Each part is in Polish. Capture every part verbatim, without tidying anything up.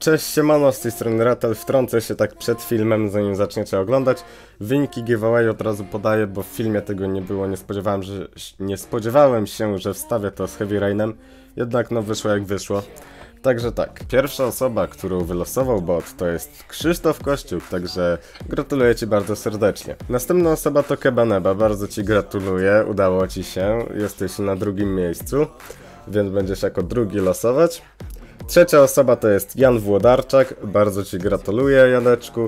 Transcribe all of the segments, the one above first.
Cześć, siemano, z tej strony Ratel. Wtrącę się tak przed filmem, zanim zaczniecie oglądać. Wyniki giveaway od razu podaję, bo w filmie tego nie było. Nie spodziewałem, że, nie spodziewałem się, że wstawię to z Heavy Rainem. Jednak no wyszło jak wyszło. Także tak, pierwsza osoba, którą wylosował bot, to jest Krzysztof Kościuk, także gratuluję Ci bardzo serdecznie. Następna osoba to Kebaneba, bardzo Ci gratuluję, udało Ci się, jesteś na drugim miejscu, więc będziesz jako drugi losować. Trzecia osoba to jest Jan Włodarczak, bardzo Ci gratuluję, Janeczku.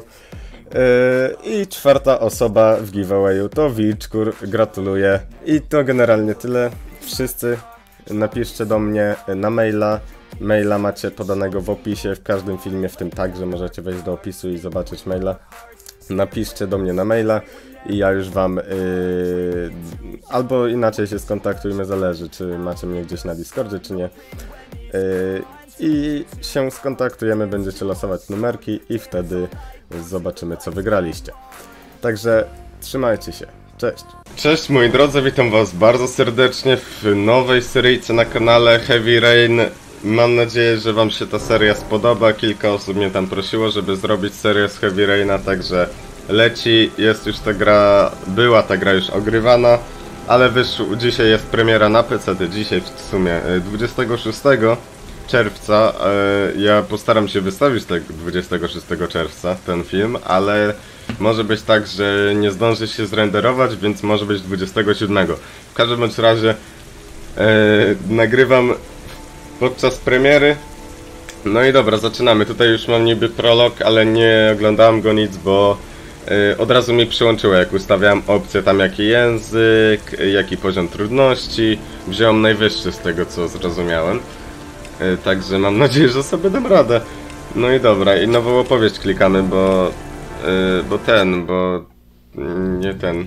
Yy, I czwarta osoba w giveawayu to Wilczkur, gratuluję. I to generalnie tyle. Wszyscy napiszcie do mnie na maila. Maila macie podanego w opisie, w każdym filmie, w tym także możecie wejść do opisu i zobaczyć maila. Napiszcie do mnie na maila i ja już wam, yy, albo inaczej się skontaktujmy, zależy czy macie mnie gdzieś na Discordzie czy nie. Yy, I się skontaktujemy, będziecie losować numerki i wtedy zobaczymy co wygraliście. Także trzymajcie się, cześć! Cześć moi drodzy, witam was bardzo serdecznie w nowej seryjce na kanale Heavy Rain. Mam nadzieję, że wam się ta seria spodoba. Kilka osób mnie tam prosiło, żeby zrobić serię z Heavy Raina, także leci. Jest już ta gra, była ta gra już ogrywana, ale wyszło, dzisiaj jest premiera na P C, dzisiaj w sumie dwudziestego szóstego czerwca. Ja postaram się wystawić tak dwudziestego szóstego czerwca ten film, ale może być tak, że nie zdąży się zrenderować, więc może być dwudziestego siódmego. W każdym bądź razie e, nagrywam podczas premiery. No i dobra, zaczynamy. Tutaj już mam niby prolog, ale nie oglądałem go nic, bo y, od razu mi przyłączyło, jak ustawiałem opcję tam jaki język, jaki poziom trudności. Wziąłem najwyższy z tego co zrozumiałem. Y, także mam nadzieję, że sobie dam radę. No i dobra, i nową opowieść klikamy, bo y, bo ten, bo nie ten.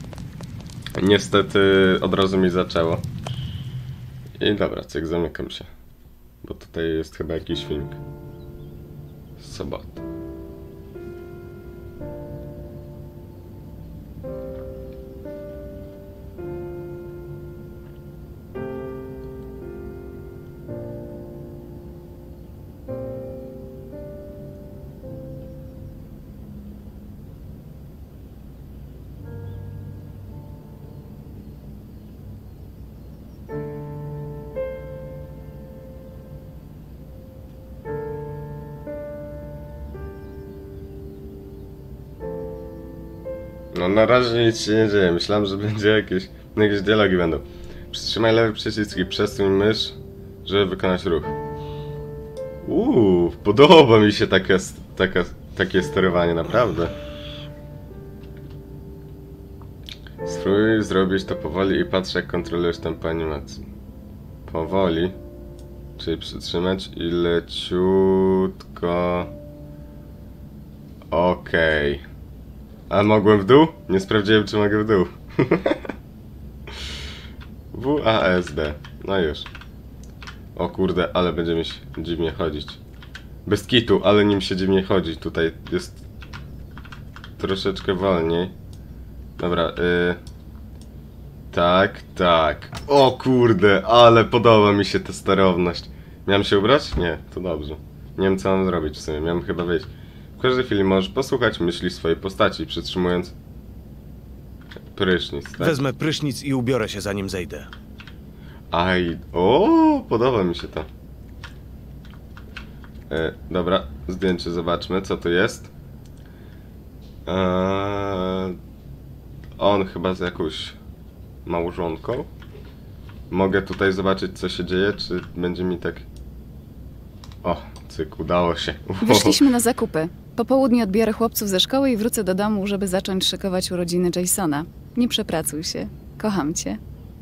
Niestety od razu mi zaczęło. I dobra, cyk, zamykam się. Bo tutaj jest chyba jakiś filmik. Sobota. No na razie nic się nie dzieje, myślałem, że będzie jakieś, jakieś dialogi będą. Przytrzymaj lewy przycisk i przesuń mysz, żeby wykonać ruch. Uuu, podoba mi się takie, taka, takie sterowanie, naprawdę. Spróbuj zrobić to powoli i patrz jak kontrolujesz tempo animacji. Powoli, czyli przytrzymać i leciutko. Okej. Okay. A mogłem w dół? Nie sprawdziłem, czy mogę w dół. W A S D. No już. O kurde, ale będzie mi się dziwnie chodzić. Bez kitu, ale nim się dziwnie chodzi. Tutaj jest troszeczkę wolniej. Dobra, yy... tak, tak. O kurde, ale podoba mi się ta sterowność. Miałem się ubrać? Nie, to dobrze. Nie wiem co mam zrobić w sumie, miałem chyba wyjść. W każdej chwili możesz posłuchać myśli swojej postaci, przytrzymując prysznic, tak? Wezmę prysznic i ubiorę się zanim zejdę. Aj, o, podoba mi się to. E, dobra, zdjęcie zobaczmy, co to jest. Eee, on chyba z jakąś małżonką. Mogę tutaj zobaczyć, co się dzieje, czy będzie mi tak... O, cyk, udało się. Wyszliśmy na zakupy. Po południu odbiorę chłopców ze szkoły i wrócę do domu, żeby zacząć szykować urodziny Jasona. Nie przepracuj się. Kocham cię.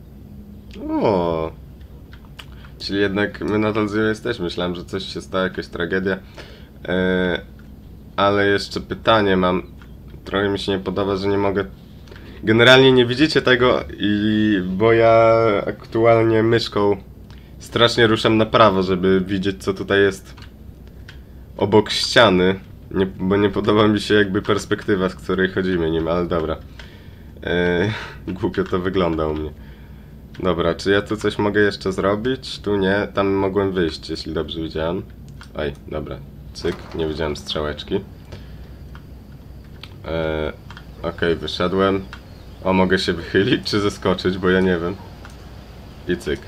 O, czyli jednak my nadal z nią jesteśmy. Myślałem, że coś się stało, jakaś tragedia. Eee, ale jeszcze pytanie mam. Trochę mi się nie podoba, że nie mogę... Generalnie nie widzicie tego, i bo ja aktualnie myszką strasznie ruszam na prawo, żeby widzieć co tutaj jest obok ściany. Nie, bo nie podoba mi się jakby perspektywa, z której chodzimy nim, ale dobra. Eee, głupio to wygląda u mnie. Dobra, czy ja tu coś mogę jeszcze zrobić? Tu nie, tam mogłem wyjść, jeśli dobrze widziałem. Oj, dobra. Cyk, nie widziałem strzałeczki. Eee, Okej, okay, wyszedłem. O, mogę się wychylić czy zeskoczyć, bo ja nie wiem. I cyk.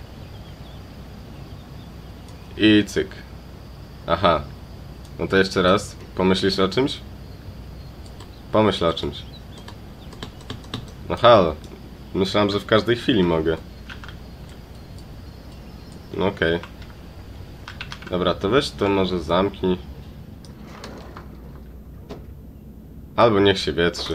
I cyk. Aha. No to jeszcze raz. Pomyślisz o czymś? Pomyśl o czymś. No halo. Myślałem, że w każdej chwili mogę. No okej. Okay. Dobra, to weź to może zamknij. Albo niech się wietrzy.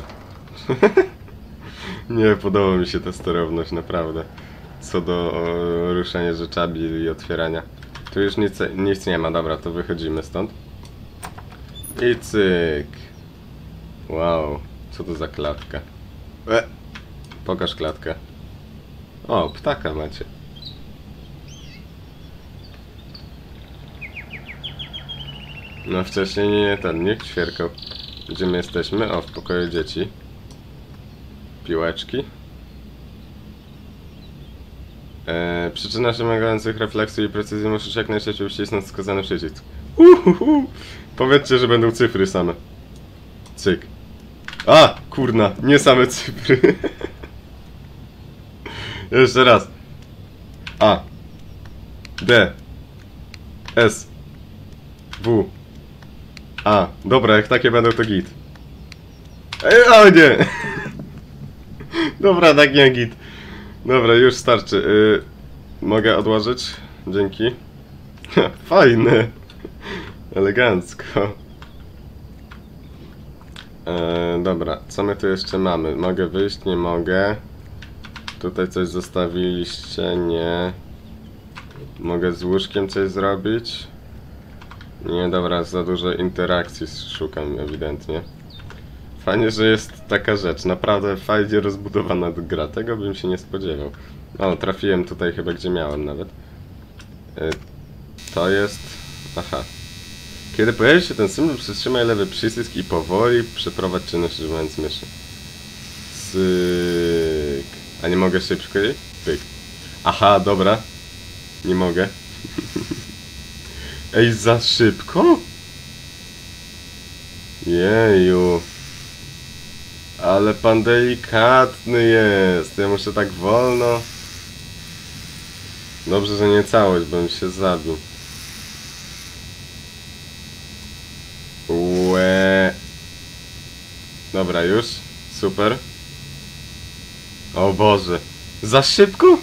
Nie podoba mi się ta sterowność, naprawdę. Co do o, ruszania rzeczami i otwierania. Tu już nic, nic nie ma, dobra, to wychodzimy stąd. I cyk. Wow, co to za klatka? E, pokaż klatkę. O, ptaka macie. No wcześniej nie ten, nie ćwierkał. Gdzie my jesteśmy? O, w pokoju dzieci. Piłeczki. Eee, przyczyna wymagających refleksu i precyzji musisz jak najszybciej uścisnąć wskazany przycisk. Uhuhu. Powiedzcie, że będą cyfry same. Cyk. A! Kurna, nie same cyfry. Jeszcze raz. A. D. S. W. A. Dobra, jak takie będą to git. Ej, o nie! Dobra, tak nie git. Dobra, już starczy. Yy, mogę odłożyć? Dzięki. Fajne. Elegancko. Yy, dobra, co my tu jeszcze mamy? Mogę wyjść? Nie mogę. Tutaj coś zostawiliście? Nie. Mogę z łóżkiem coś zrobić? Nie, dobra, za dużo interakcji szukam ewidentnie. Fajnie, że jest taka rzecz. Naprawdę fajnie rozbudowana gra. Tego bym się nie spodziewał. O, trafiłem tutaj chyba, gdzie miałem nawet. Yy, to jest... Aha. Kiedy pojawi się ten symbol, przytrzymaj lewy przycisk i powoli przeprowadź czynność używając myszy. Cyk. A nie mogę szybko jej? Pyk. Aha, dobra. Nie mogę. Ej, za szybko? Jeju. Ale pan delikatny jest. Ja muszę tak wolno. Dobrze, że nie całość, bym się zabił. Łe. Dobra, już. Super. O Boże. Za szybko?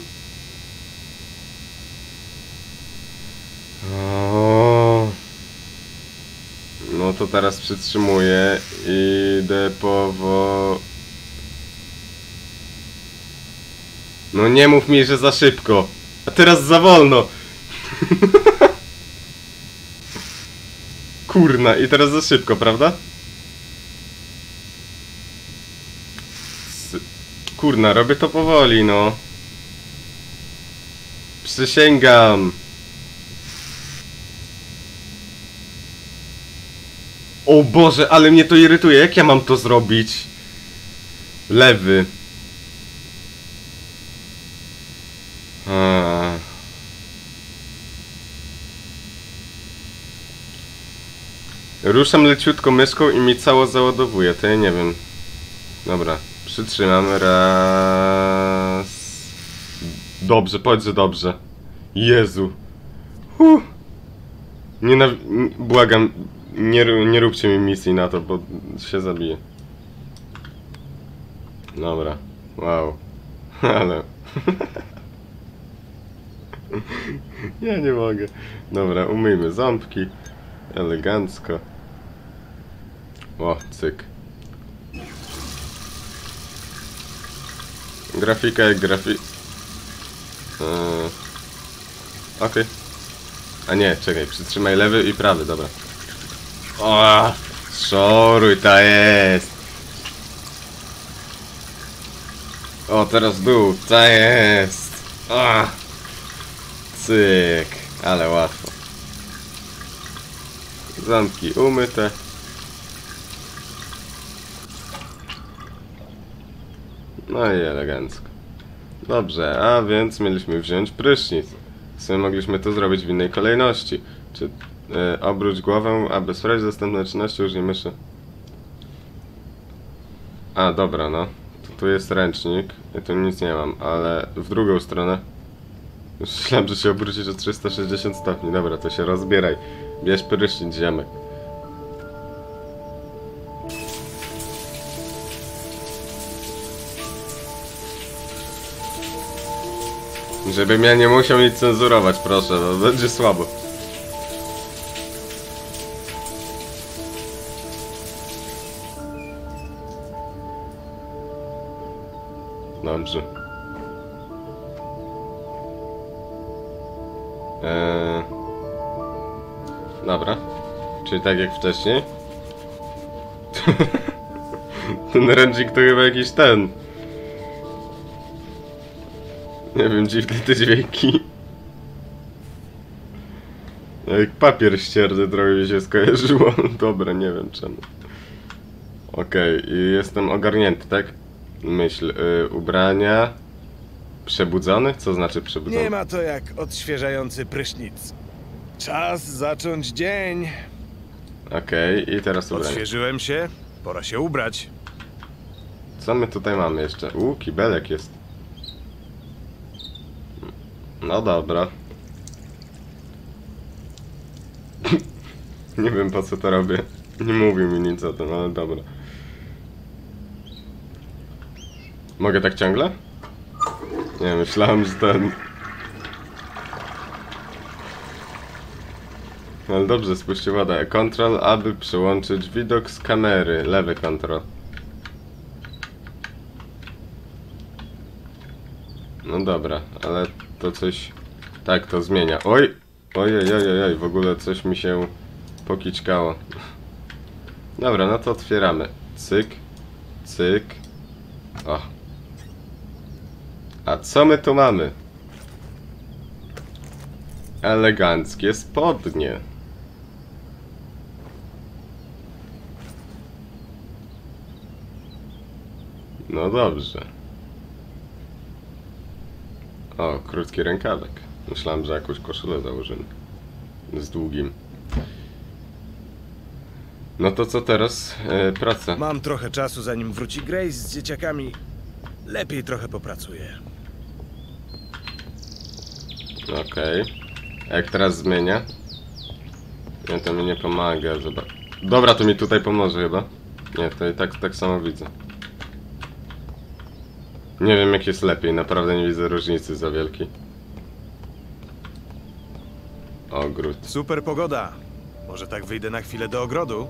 O. No to teraz przytrzymuję i idę powo... No nie mów mi, że za szybko. A teraz za wolno. Kurna, i teraz za szybko, prawda? Kurna, robię to powoli, no. Przysięgam. O Boże, ale mnie to irytuje. Jak ja mam to zrobić? Lewy. A. Ruszam leciutko myszką i mi cało załadowuje. To ja nie wiem. Dobra, przytrzymam. Raz. Dobrze, powiedz, że dobrze. Jezu. Huh. Nie na... Błagam. Nie, nie róbcie mi misji na to, bo się zabiję. Dobra. Wow. Ale... Ja nie mogę. Dobra, umyjmy ząbki. Elegancko. O, cyk. Grafika jak grafi... Yy... Okej. Okay. A nie, czekaj, przytrzymaj lewy i prawy, dobra. O, szoruj, ta jest. O, teraz dół, ta jest. O, cyk, ale łatwo. Zamki umyte. No i elegancko. Dobrze, a więc mieliśmy wziąć prysznic. W sumie mogliśmy to zrobić w innej kolejności. Czy... Yy, obróć głowę, aby sprawdzić dostępne czynności, użyj myszy. A, dobra, no. To tu jest ręcznik. Ja tu nic nie mam, ale w drugą stronę. Myślałem, że się obrócić o trzysta sześćdziesiąt stopni. Dobra, to się rozbieraj. Bierz prysznic, ziemek. Żebym ja nie musiał nic cenzurować, proszę, no będzie słabo. Dobrze. Eee... Dobra. Czyli tak jak wcześniej. Ten ręcznik to chyba jakiś ten. Nie wiem, dziwne te dźwięki. Jak papier ścierny trochę mi się skojarzyło. Dobra, nie wiem czemu. Okej, okay, i jestem ogarnięty, tak? Myśl, y, ubrania. Przebudzony? Co znaczy przebudzony? Nie ma to jak odświeżający prysznic. Czas zacząć dzień. Okej, okay, i teraz ubrania. Odświeżyłem się, pora się ubrać. Co my tutaj mamy jeszcze? U, kibelek jest. No dobra. Nie wiem po co to robię. Nie mówił mi nic o tym, ale dobra. Mogę tak ciągle? Nie, myślałem, że ten... Ale dobrze, spuścił wodę. Control, aby przełączyć widok z kamery. Lewy kontrol. No dobra, ale to coś... Tak, to zmienia. Oj! Ojej, ojej, oj, w ogóle coś mi się pokiczkało. Dobra, no to otwieramy. Cyk. Cyk. O. A co my tu mamy? Eleganckie spodnie. No dobrze. O, krótki rękawek. Myślałem, że jakąś koszulę założymy. Z długim. No to co teraz? E, praca. Mam trochę czasu, zanim wróci Grace z dzieciakami. Lepiej trochę popracuję. Okej. Okay. Jak teraz zmienia? Nie, to mi nie pomaga. Zobacz. Dobra, to mi tutaj pomoże chyba. Nie, to i tak, tak samo widzę. Nie wiem jak jest lepiej, naprawdę nie widzę różnicy za wielkiej. Ogród. Super pogoda. Może tak wyjdę na chwilę do ogrodu?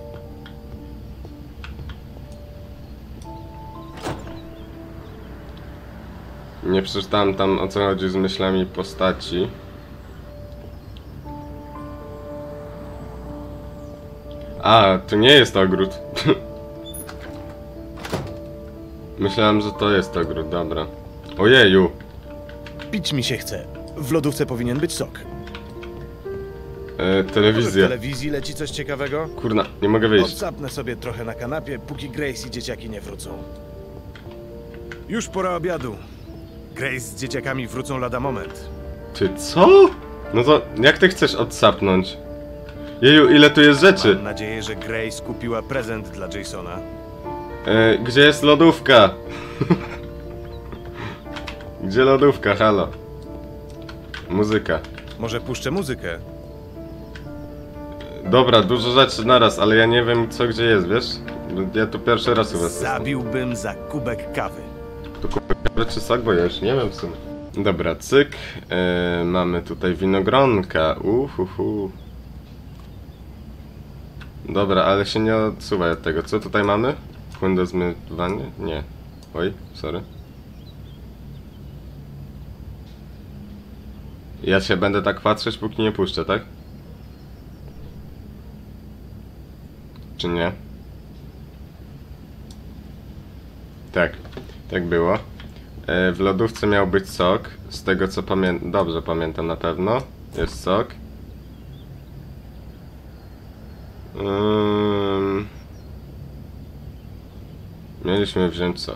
Nie przeczytałem tam o co chodzi z myślami postaci. A, to nie jest ogród. Myślałem, że to jest ogród, dobra. Ojeju. Pić mi się chce. W lodówce powinien być sok. E, Może w telewizja. telewizji leci coś ciekawego? Kurna, nie mogę wyjść. Odsapnę sobie trochę na kanapie, póki Grace i dzieciaki nie wrócą. Już pora obiadu. Grace z dzieciakami wrócą lada moment. Ty co? No to jak ty chcesz odsapnąć? Jeju, ile tu jest rzeczy? Mam nadzieję, że Grace kupiła prezent dla Jasona. E, gdzie jest lodówka? Gdzie lodówka, halo? Muzyka. Może puszczę muzykę? Dobra, dużo rzeczy naraz, ale ja nie wiem co gdzie jest, wiesz? Ja tu pierwszy raz u was jestem. Zabiłbym za kubek kawy. Tu kupię kawy czy sok, bo ja już nie wiem w sumie. Dobra, cyk. E, mamy tutaj winogronka. Uhuhu. Dobra, ale się nie odsuwaj od tego. Co tutaj mamy? Płyn do zmywania? Nie. Oj, sorry. Ja się będę tak patrzeć, póki nie puszczę, tak? Czy nie? Tak, tak było. E, w lodówce miał być sok. Z tego co pamiętam, dobrze pamiętam na pewno. Jest sok. Um, mieliśmy wziąć sok.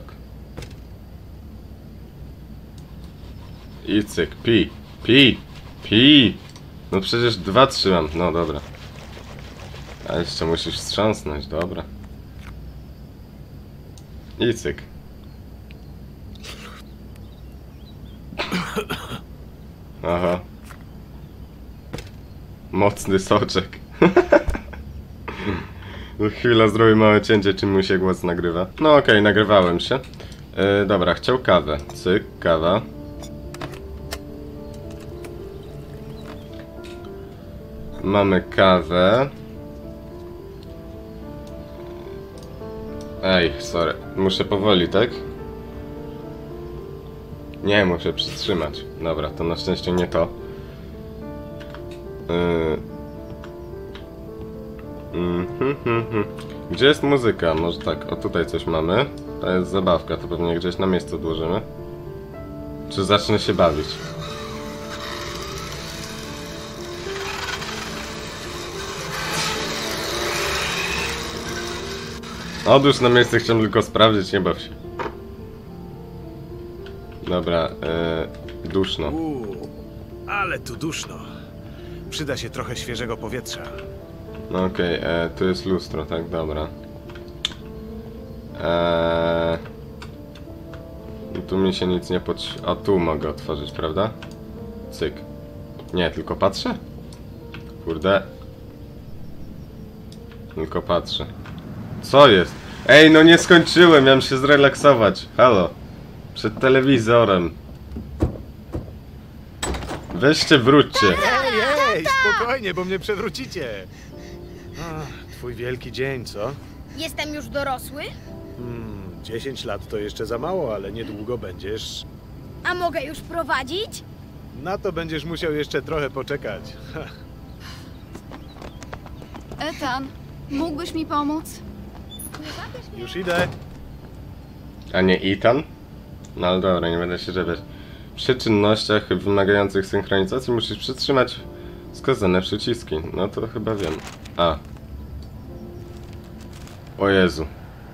I cyk, pi, pi, pi. No przecież dwa trzymam, no dobra. A jeszcze musisz wstrząsnąć, dobra. I cyk. Aha. Mocny soczek. Chwila, zrobię małe cięcie, czym mu się głos nagrywa. No okej, okay, nagrywałem się. Yy, dobra, chciał kawę. Cyk, kawa. Mamy kawę. Ej, sorry. Muszę powoli, tak? Nie, muszę przytrzymać. Dobra, to na szczęście nie to. Yy... Mm, hmm, hmm, hmm. Gdzie jest muzyka? Może tak, o tutaj coś mamy. To jest zabawka, to pewnie gdzieś na miejscu odłożymy. Czy zacznę się bawić? Odłóż na miejsce, chciałem tylko sprawdzić, nie baw się. Dobra, yy, duszno. Uuu, ale tu duszno. Przyda się trochę świeżego powietrza. No okej, okay, tu jest lustro, tak, dobra. Eee, tu mi się nic nie pod... A tu mogę otworzyć, prawda? Cyk. Nie, tylko patrzę? Kurde. Tylko patrzę. Co jest? Ej, no nie skończyłem, miałem się zrelaksować. Halo. Przed telewizorem. Weźcie, wróćcie. Ej, ej, spokojnie, bo mnie przewrócicie. Ach, twój wielki dzień, co? Jestem już dorosły? Hmm, dziesięć lat to jeszcze za mało, ale niedługo będziesz... A mogę już prowadzić? Na to będziesz musiał jeszcze trochę poczekać. Ethan, mógłbyś mi pomóc? Już idę. A nie Ethan? No ale dobra, nie będę się czepiać. Przy czynnościach wymagających synchronizacji musisz przytrzymać wskazane przyciski. No to chyba wiem. A. O Jezu.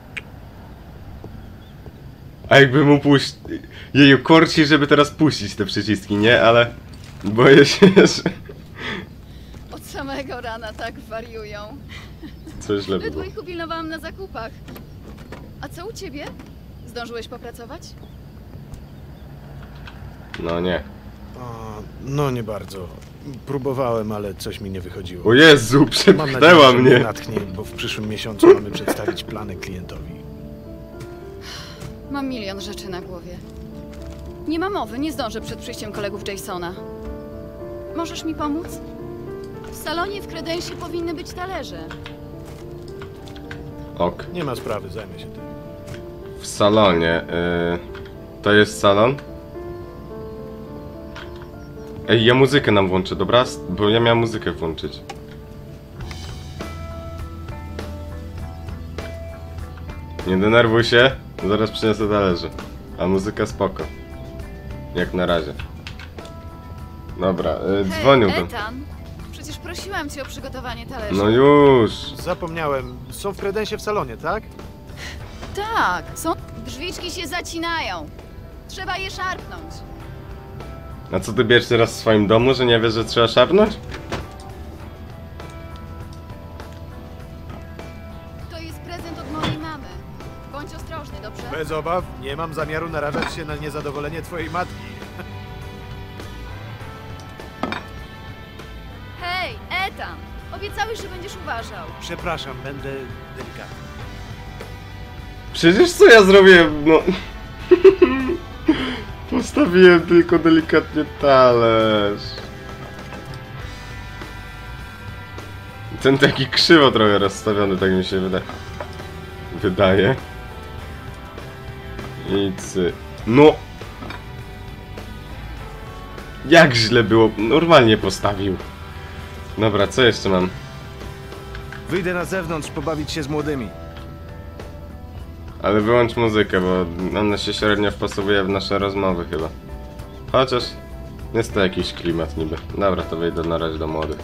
A jakby mu puścić... Jeju, korci, żeby teraz puścić te przyciski, nie? Ale... Boję się, że... Od samego rana tak wariują. Coś źle We było. dwójku pilnowałam na zakupach. A co u ciebie? Zdążyłeś popracować? No nie. O, no nie bardzo. Próbowałem, ale coś mi nie wychodziło. O Jezu, Mam przepchnęła nadzieję, że mnie! natchnie, bo w przyszłym miesiącu mamy przedstawić plany klientowi. Mam milion rzeczy na głowie. Nie ma mowy, nie zdążę przed przyjściem kolegów Jasona. Możesz mi pomóc? W salonie w kredensie powinny być talerze. Ok. Nie ma sprawy, zajmę się tym. W salonie. Yy... To jest salon? Ej, ja muzykę nam włączę, dobra? Bo ja miałem muzykę włączyć. Nie denerwuj się, zaraz przyniosę talerze. A muzyka spoko. Jak na razie. Dobra, yy, dzwoniłbym. Hej, Ethan, przecież prosiłam cię o przygotowanie talerzy. No już! Zapomniałem, są w kredensie w salonie, tak? Tak, są... Drzwiczki się zacinają. Trzeba je szarpnąć. A co ty bierzesz teraz w swoim domu, że nie wiesz, że trzeba szarpnąć? To jest prezent od mojej mamy. Bądź ostrożny, dobrze? Bez obaw, nie mam zamiaru narażać się na niezadowolenie twojej matki. Hej, Ethan! Obiecałeś, że będziesz uważał. Przepraszam, będę delikatny. Przecież co ja zrobiłem, no... Postawiłem tylko delikatnie talerz. Ten taki krzywo trochę rozstawiony, tak mi się wydaje. Wydaje. I cy... No! Jak źle było, normalnie postawił. Dobra, co jeszcze mam? Wyjdę na zewnątrz pobawić się z młodymi. Ale wyłącz muzykę, bo ona się średnio wpasowuje w nasze rozmowy chyba. Chociaż jest to jakiś klimat niby. Dobra, to wyjdę na razie do młodych.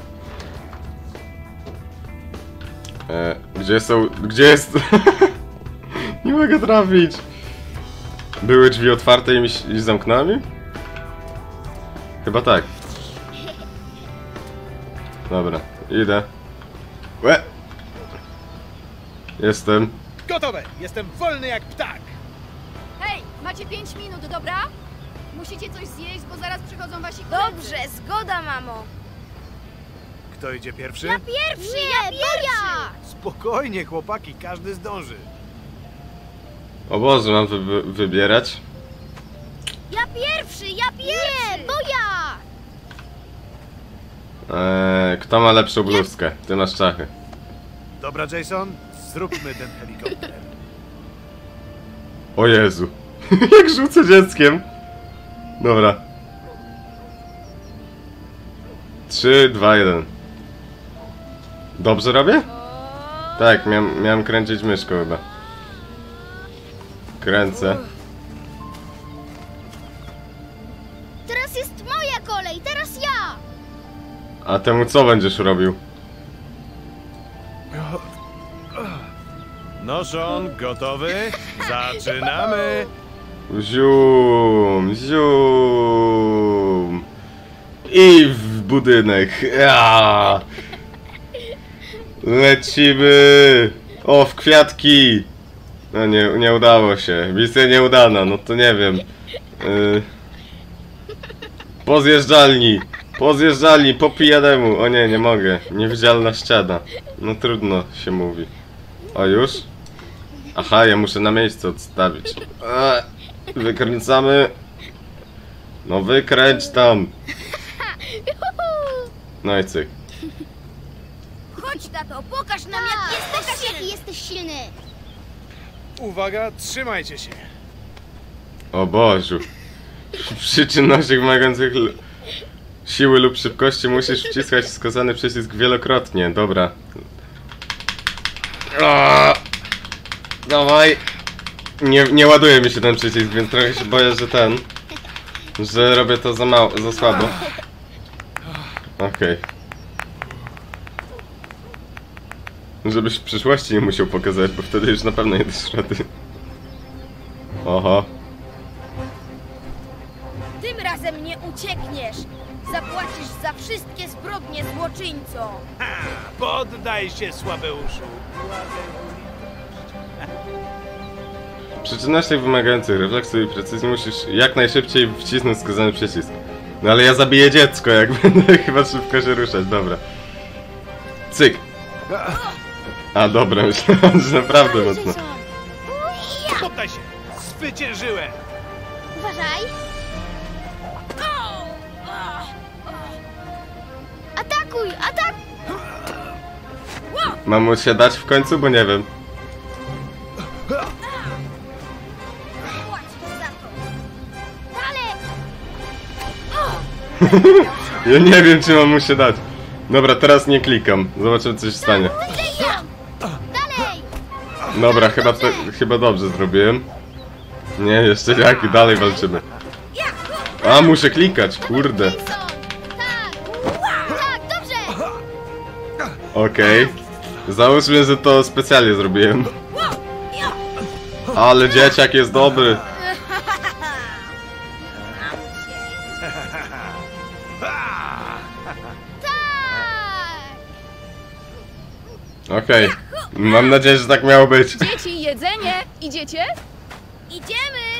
E, gdzie są... Gdzie jest... Nie mogę trafić. Były drzwi otwarte i mi i zamknęły mi? Chyba tak. Dobra, idę. Łe! Jestem. Gotowe! Jestem wolny jak ptak! Hej, macie pięć minut, dobra? Musicie coś zjeść, bo zaraz przychodzą wasi koledzy. Dobrze, zgoda, mamo. Kto idzie pierwszy? Ja pierwszy, ja pierwszy! Spokojnie, chłopaki, każdy zdąży. O Boże, mam wy wy wybierać? Ja pierwszy, ja pierwszy! Nie, bo ja! Eee, kto ma lepszą bluzkę? Ty masz czachy. Dobra, Jason, zróbmy ten helikopter. O Jezu. Jak rzucę dzieckiem. Dobra. Trzy, dwa, jeden. Dobrze robię? Tak, miałem, miałem kręcić myszką chyba. Kręcę. Teraz jest moja kolej, teraz ja! A temu co będziesz robił? No, Sean, gotowy? Zaczynamy! Zium, zium. I w budynek. Ja. Lecimy. O, w kwiatki. No nie, nie udało się. Misja nieudana, no to nie wiem. Yy. Po zjeżdżalni. Po zjeżdżalni, po pijanemu. O nie, nie mogę. Niewidzialna ściana. No trudno się mówi. O, już? Aha, ja muszę na miejscu odstawić. Eee, wykręcamy. No wykręć tam. No i cyk. Chodź, tato, pokaż nam, jak jesteś silny. jesteś silny. Uwaga, trzymajcie się. O Bożu. Przy czynnościach wymagających l- siły lub szybkości musisz wciskać wskazany przycisk wielokrotnie. Dobra. Aaaa! Dawaj. Nie, nie ładuje mi się ten przycisk, więc trochę się boję, że ten... Że robię to za mało, za słabo. Okej. Żebyś w przyszłości nie musiał pokazać, bo wtedy już na pewno nie dasz rady. Oho. Tym razem nie uciekniesz. Zapłacisz za wszystkie zbrodnie, złoczyńco. Ha, poddaj się, słabeuszu. Przy czynnościach wymagających refleksu i precyzji musisz jak najszybciej wcisnąć wskazany przycisk. No ale ja zabiję dziecko, jak będę chyba szybko się ruszać, dobra. Cyk. A dobra, myślałem, że naprawdę mocno. Poddaj się! Zwyciężyłem! Uważaj. Atakuj, atak! Mam mu się dać w końcu, bo nie wiem. Płać za to. Dalej! Ja nie wiem, czy mam mu się dać. Dobra, teraz nie klikam. Zobaczymy, co się stanie. Dalej! Dobra, chyba, to, chyba dobrze zrobiłem. Nie, jeszcze jak i dalej walczymy. A, muszę klikać, kurde. Jason! Tak! Tak, dobrze! Okej. Załóżmy, że to specjalnie zrobiłem. Ale dzieciak jest dobry. Tak! Okej. Mam nadzieję, że tak miało być. Dzieci, jedzenie! Idziecie? Idziemy!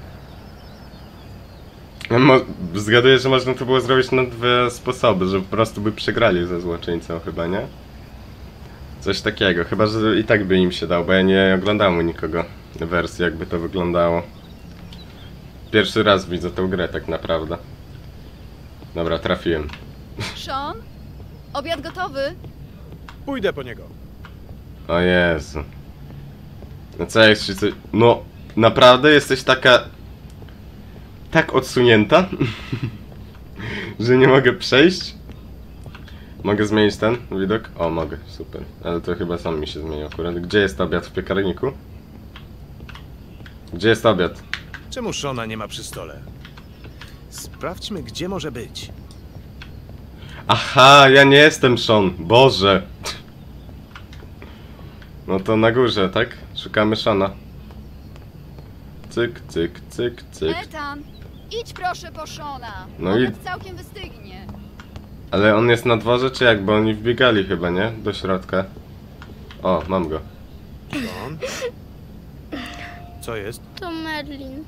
Mo zgaduję, że można to było zrobić na dwa sposoby, że po prostu by przegrali ze złoczyńcą chyba, nie? Coś takiego, chyba że i tak by im się dał, bo ja nie oglądałem u nikogo wersji, jakby to wyglądało. Pierwszy raz widzę tę grę tak naprawdę. Dobra, trafiłem. Sean? Obiad gotowy? Pójdę po niego. O Jezu. No co jak się... No, naprawdę jesteś taka... Tak odsunięta? Że nie mogę przejść? Mogę zmienić ten widok? O, mogę, super. Ale to chyba sam mi się zmienił akurat. Gdzie jest obiad w piekarniku? Gdzie jest obiad? Czemu Shona nie ma przy stole? Sprawdźmy, gdzie może być. Aha, ja nie jestem Sean. Boże. No to na górze, tak? Szukamy Shona. Cyk, cyk, cyk, cyk. Ethan, idź proszę po Shona. No i- Obiad całkiem wystygnie. Ale on jest na dworze, czy jak? Bo oni wbiegali chyba, nie? Do środka. O, mam go. Sean? Co jest? To Merlin.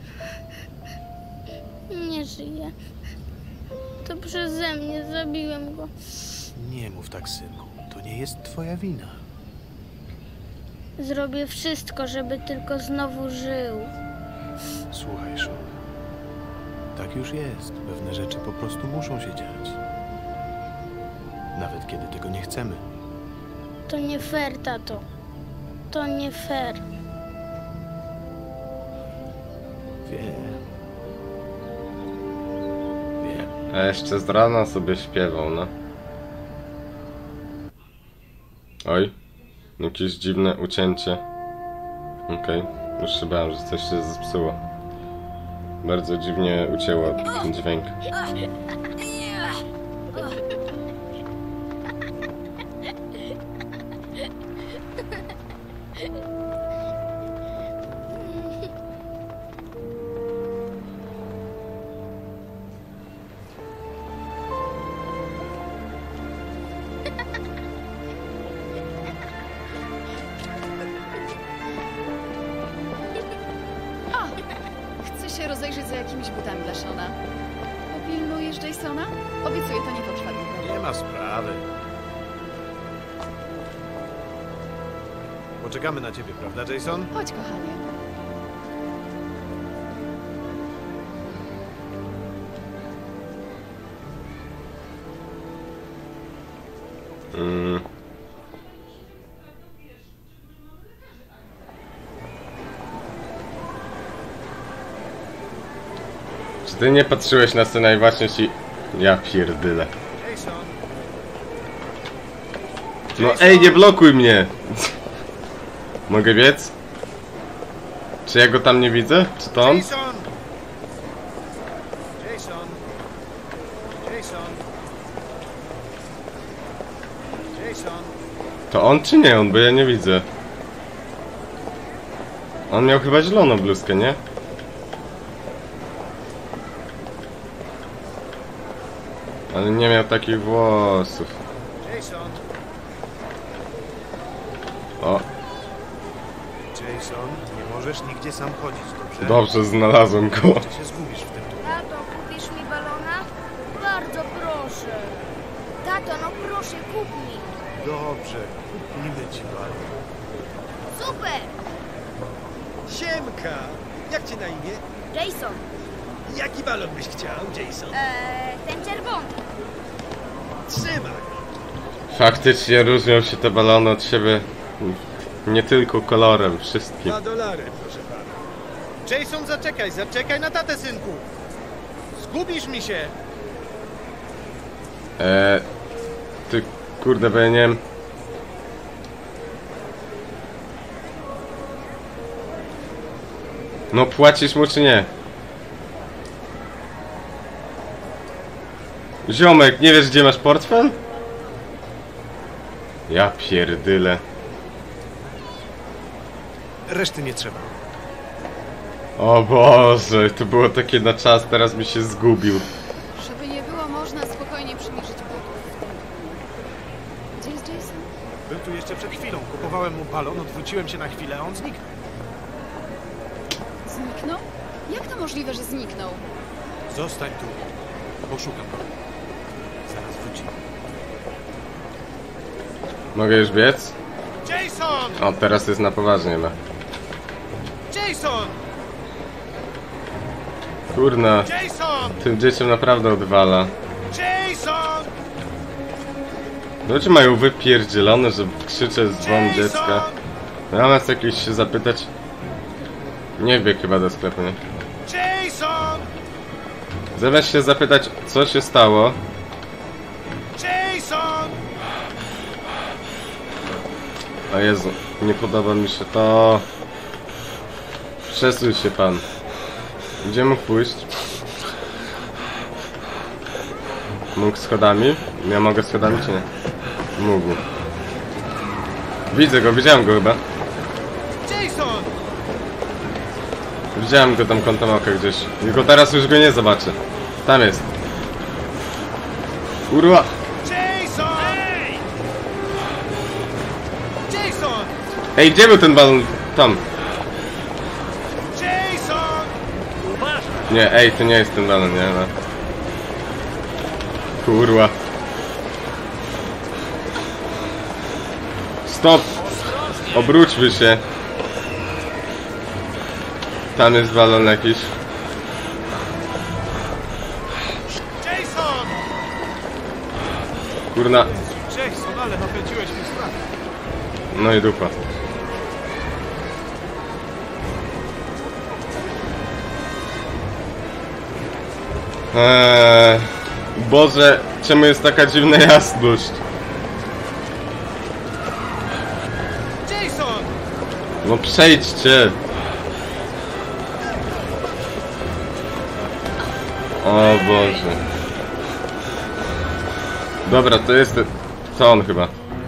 Nie żyje. To przeze mnie zabiłem go. Nie mów tak, synku. To nie jest twoja wina. Zrobię wszystko, żeby tylko znowu żył. Słuchaj, Sean. Tak już jest. Pewne rzeczy po prostu muszą się dziać. Nawet kiedy tego nie chcemy. To nie fair, tato. To nie fair. Wiem. Wiem. A jeszcze z rana sobie śpiewał, no. Oj. Jakieś dziwne ucięcie. Okej. Okay. Już się bałem, że coś się zepsuło. Bardzo dziwnie ucięło ten dźwięk. Chcę się rozejrzeć za jakimiś butami dla Shona. Popilnujesz Jasona? Obiecuję, to nie potrwa długo. Nie ma sprawy. Poczekamy na ciebie, prawda, Jason? Chodź, kochanie. Mm. Czy ty nie patrzyłeś na scenę i właśnie ci... Ja pierdyle. Jason! No ej, nie blokuj mnie! Mogę biec? Czy ja go tam nie widzę? Czy to on? Jason! Jason! Jason! Jason! To on czy nie on? Bo ja nie widzę. On miał chyba zieloną bluzkę, nie? Ale nie miał takich włosów. Jason! O, Jason, nie możesz nigdzie sam chodzić, dobrze? dobrze, znalazłem go. Jeszcze się zgubisz w tym tu. Tato, kupisz mi balona? Bardzo proszę. Tato, no proszę, kup mi. Dobrze, kupimy ci balon. Super! Siemka! Jak cię na imię? Jason, Jaki balon byś chciał, Jason? eee, ten czerwony. Trzymaj! Faktycznie różnią się te balony od siebie. Nie tylko kolorem, wszystkim. Dwa dolary, proszę pana. Jason, zaczekaj, zaczekaj na tatę, synku! Zgubisz mi się! Eee, ty kurde, bo ja nie wiem. No płacisz mu czy nie? Ziomek, nie wiesz gdzie masz portfel? Ja pierdyle. Reszty nie trzeba. O Boże, to było takie na czas, teraz mi się zgubił. Żeby nie było, można spokojnie przymierzyć butów w tym dniu. Gdzie jest Jason? Był tu jeszcze przed chwilą. Kupowałem mu balon, odwróciłem się na chwilę, a on zniknął. Zniknął? Jak to możliwe, że zniknął? Zostań tu. Poszukam go. Zaraz wrócimy. Mogę już biec? Jason! O, teraz jest na poważnie, no. Jason! Kurna, Jason! tym dzieciom naprawdę odwala. Jason! Ludzie mają wypierdzielone, że krzyczę z dzwon dziecka. Jason! Zamiast jakiś się zapytać... Nie wbiegł chyba do sklepu, nie? Jason! Zamiast się zapytać, co się stało. Jason! O Jezu, nie podoba mi się to. Przesuń się pan. Gdzie mógł pójść? Mógł schodami? Ja mogę schodami czy nie? Mógł. Widzę go, widziałem go chyba. Jason! Widziałem go tam kątem oka gdzieś. Tylko teraz już go nie zobaczę. Tam jest. Kurwa! Jason! Hey! Jason! Ej, gdzie był ten balon? Tam. Jason! Nie, ej, to nie jest ten balon, nie? No. Kurwa. Stop! Obróćmy się. Tam jest balon jakiś. Jason! Kurna. Jason, ale napędziłeś mi strach. No i dupa. Eee, Boże, czemu jest taka dziwna jasność? Jason! No przejdźcie! O Boże. Dobra, to jest... To on chyba.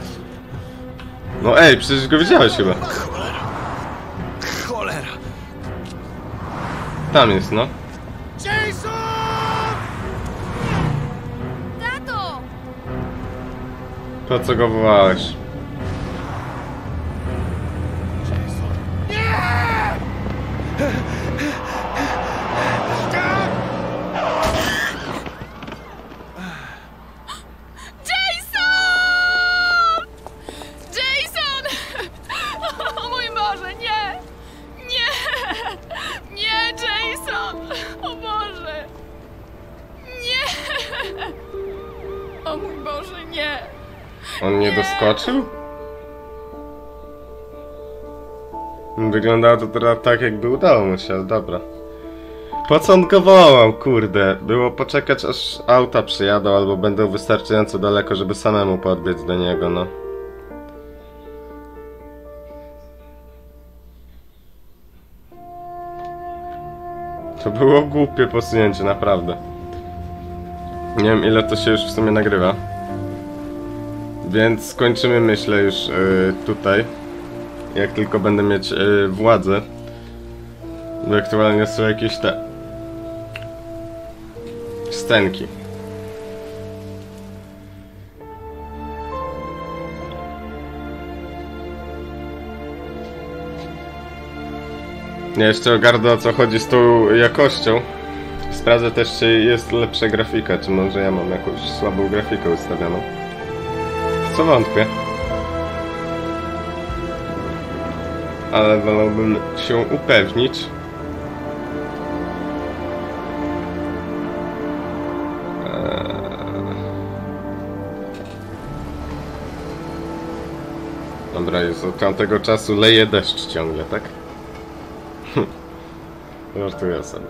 No ej, przecież go widziałeś chyba. Cholera! Tam jest, no. Jason! Tato! Po co go wołałeś? Jason! Jason! O mój Boże, nie! Nie! Nie, Jason! O Boże! Nie! O mój Boże, nie! On nie doskoczył? Wyglądało to teraz tak, jakby udało mu się, ale dobra. Po co on go wołał, kurde? Było poczekać, aż auta przyjadą, albo będą wystarczająco daleko, żeby samemu podbiec do niego, no. To było głupie posunięcie, naprawdę. Nie wiem, ile to się już w sumie nagrywa. Więc skończymy, myślę, już yy, tutaj. Jak tylko będę mieć yy, władzę. Bo aktualnie są jakieś te scenki. Ja jeszcze ogarnę, o co chodzi z tą jakością. Sprawdzę też, czy jest lepsza grafika, czy może ja mam jakąś słabą grafikę ustawioną. W co wątpię. Ale wolałbym się upewnić. Dobra, jest od tamtego czasu leje deszcz ciągle, tak? Żartuję sobie.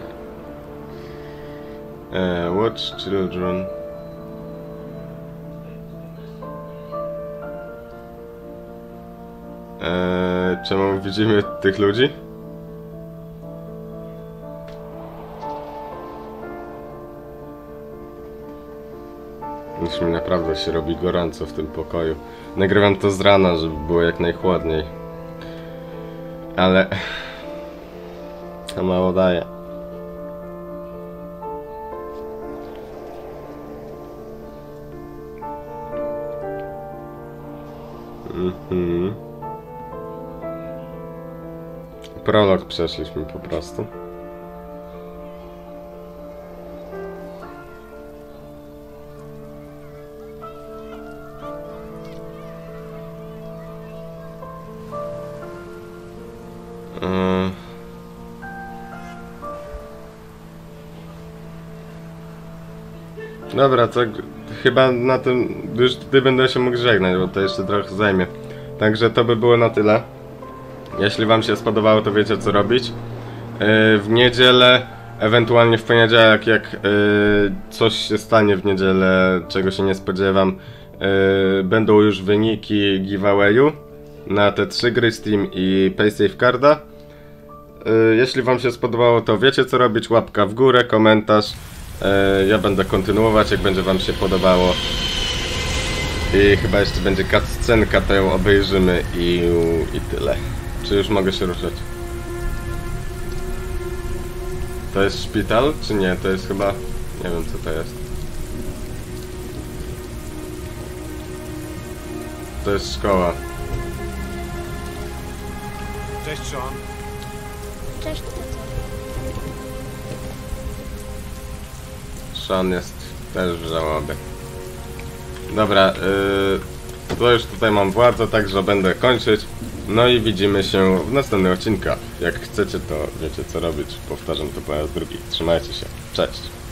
E, watch children. E, czemu widzimy tych ludzi? Już mi naprawdę się robi gorąco w tym pokoju. Nagrywam to z rana, żeby było jak najchłodniej. Ale... to mało daje. Mhm. Prolog przeszliśmy po prostu. Yy. Dobra, to chyba na tym już tutaj będę się mógł żegnać, bo to jeszcze trochę zajmie. Także to by było na tyle. Jeśli wam się spodobało, to wiecie co robić. Yy, w niedzielę, ewentualnie w poniedziałek, jak yy, coś się stanie w niedzielę, czego się nie spodziewam, yy, będą już wyniki giveawayu na te trzy gry Steam i PaySafeCarda. Yy, jeśli wam się spodobało, to wiecie co robić, łapka w górę, komentarz. Yy, ja będę kontynuować, jak będzie wam się podobało. I chyba jeszcze będzie cutscenka, to ją obejrzymy i, i tyle. Czy już mogę się ruszać? To jest szpital, czy nie? To jest chyba... nie wiem co to jest. To jest szkoła. Cześć, Sean. Cześć, tato. Sean jest też w żałobie. Dobra, yy, to już tutaj mam władzę, także będę kończyć. No i widzimy się w następnych odcinkach. Jak chcecie, to wiecie co robić. Powtarzam to po raz drugi. Trzymajcie się. Cześć.